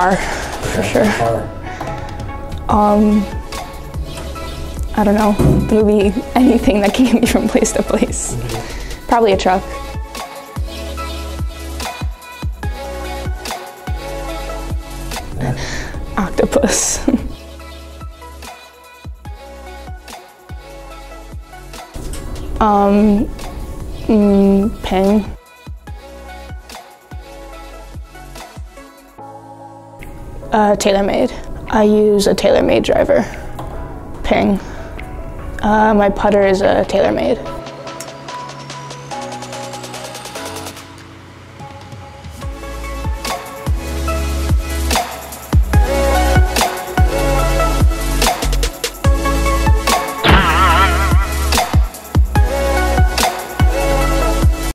car, for sure. I don't know, literally anything that can get me from place to place. Probably a truck. Octopus. Ping. TaylorMade. I use a TaylorMade driver. Ping. My putter is a TaylorMade.